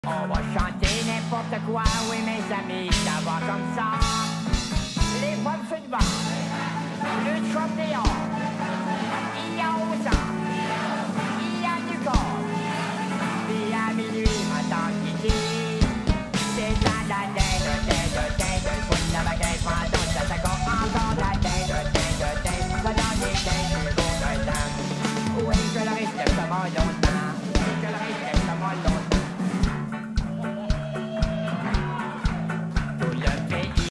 On va chanter n'importe quoi, oui mes amis, ça va comme ça. Les femmes se battent, le Trump dehors.